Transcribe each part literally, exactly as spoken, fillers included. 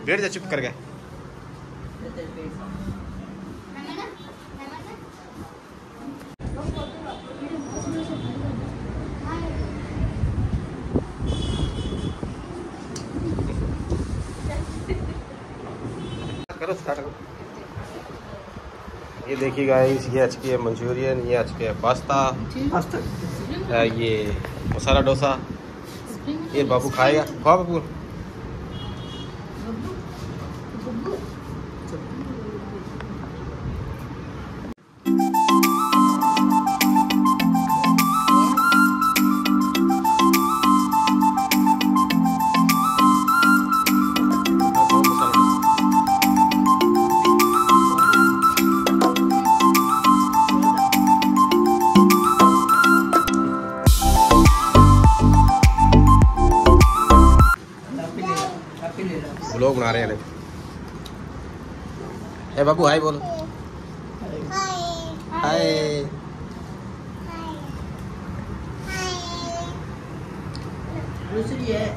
बैठ जा चुप कर गए। करो स्टार्ट करो। ये देखिए गाइस, ये आज की है मंचूरियन, ये आज के है पास्ता, पास्ता ये मसाला डोसा। ये बाबू खाएगा, खाओ बाबू। लोग बना रहे हैं। ए बाबू हाय बोलो। हाय दूसरी है।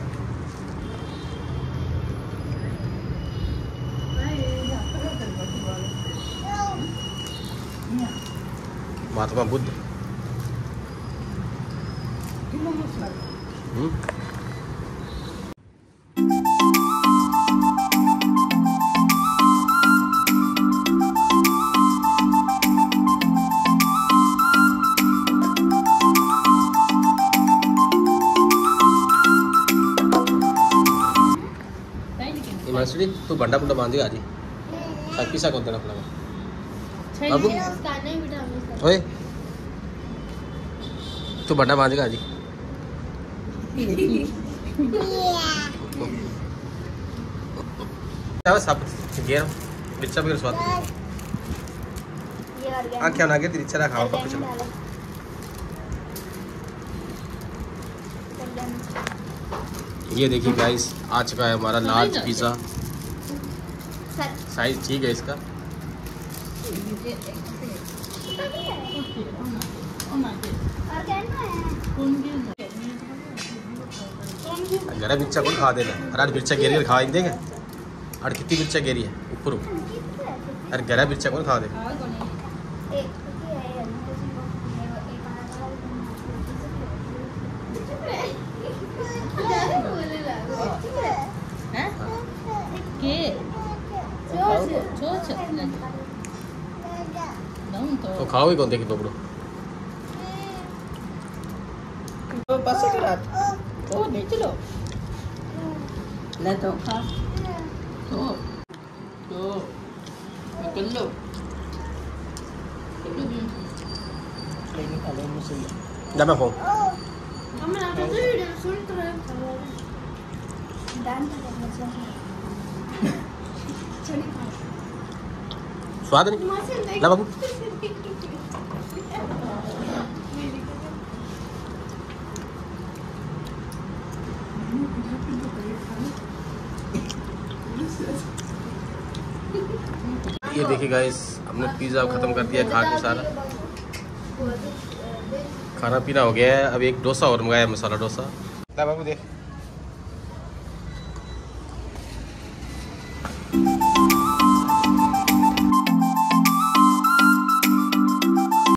महात्मा बुद्ध। हम्म मछली तू बंडा बुंडा बांध दिया आज ही पीसा कौन देना अपना बाबू ओए तू बंडा बांधेगा आज सब गेर रिक्शा बगैर स्वाद आ क्या ना के रिक्शा ना खाओ कब चलो। ये देखिए गाइस, आ चुका है हमारा लार्ज पिज़्ज़ा। साइज ठीक है इसका। गरा मिर्चा को खा देना। अरे मिर्चा गिर गिर खा देंगे। अरे कितनी मिर्चा गिरी है ऊपर। अरे गरा मिर्चा को खा दे। तो खाओ ही कौन देखी बबड़ो। तो बस करा ओ नहीं चलो ले तो खा तो तो कर लो लेने का ले मुझे जा मैं फोन हम ना तो वीडियो सुन तो रहे डांस करना चाहिए स्वाद नहीं ला बाबू। ये देखिए गाइस, हमने पिज़्ज़ा खत्म कर दिया खा के सारा। खाना पीना हो गया है। अब एक डोसा और मंगाया, मसाला डोसा। बाबू देख